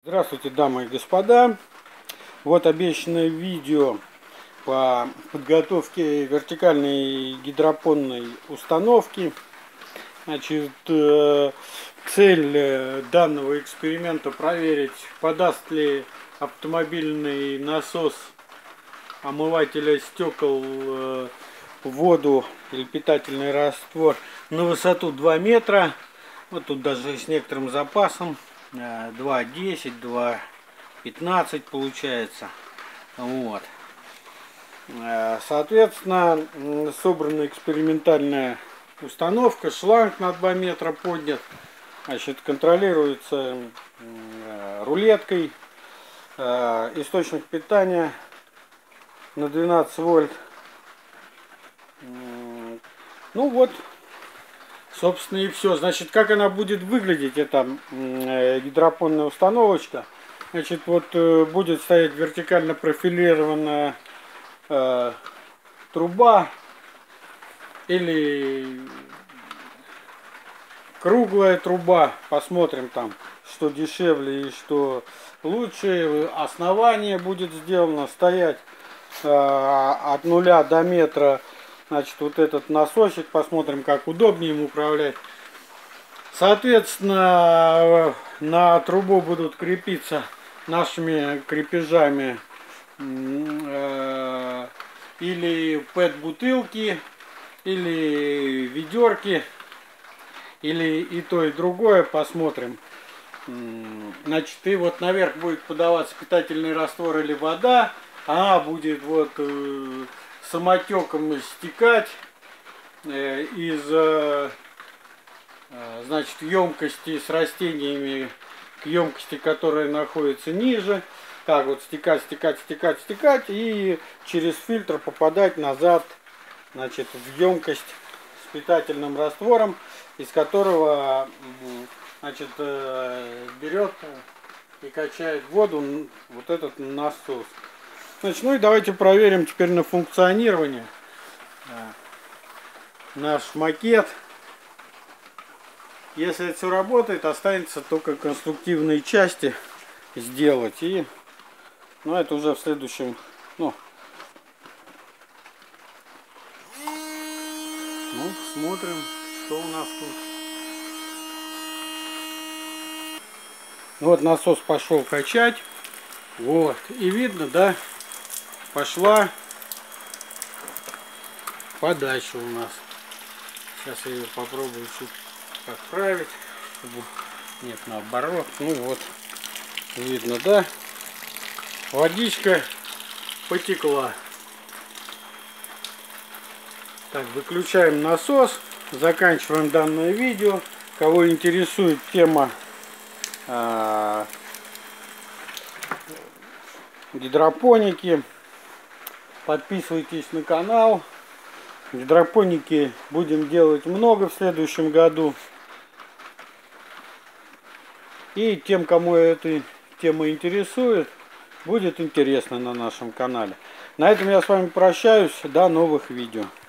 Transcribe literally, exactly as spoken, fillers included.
Здравствуйте, дамы и господа. Вот обещанное видео по подготовке вертикальной гидропонной установки. Значит, цель данного эксперимента проверить, подаст ли автомобильный насос омывателя стекол воду или питательный раствор на высоту два метра. Вот тут даже с некоторым запасом. два десять, два пятнадцать получается. Вот. Соответственно, собрана экспериментальная установка, шланг на два метра поднят. Значит, контролируется рулеткой. Источник питания на двенадцать вольт. Ну вот, собственно, и все. Значит, как она будет выглядеть, эта гидропонная установочка? Значит, вот будет стоять вертикально профилированная э, труба или круглая труба. Посмотрим там, что дешевле и что лучше. Основание будет сделано стоять э, от нуля до метра. Значит, вот этот насосик, посмотрим, как удобнее им управлять. Соответственно, на трубу будут крепиться нашими крепежами э, или пэт-бутылки, или ведерки, или и то, и другое. Посмотрим. Значит, и вот наверх будет подаваться питательный раствор или вода. Она будет вот э, самотеком стекать э, из э, значит, емкости с растениями к емкости, которая находится ниже. Так вот стекать, стекать, стекать, стекать и через фильтр попадать назад, значит, в емкость с питательным раствором, из которого, значит, берет и качает воду вот этот насос. Значит, ну и давайте проверим теперь на функционирование наш макет. Если это все работает, останется только конструктивные части сделать. И, ну, это уже в следующем, ну, ну, смотрим, что у нас тут. Ну, вот насос пошел качать. Вот, и видно, да, пошла подача у нас. Сейчас я ее попробую чуть подправить, чтобы... Нет, наоборот. Ну вот, видно, да, водичка потекла. Так, выключаем насос, заканчиваем данное видео. Кого интересует тема а, гидропоники, подписывайтесь на канал. Гидропоники будем делать много в следующем году. И тем, кому эта тема интересует, будет интересно на нашем канале. На этом я с вами прощаюсь. До новых видео.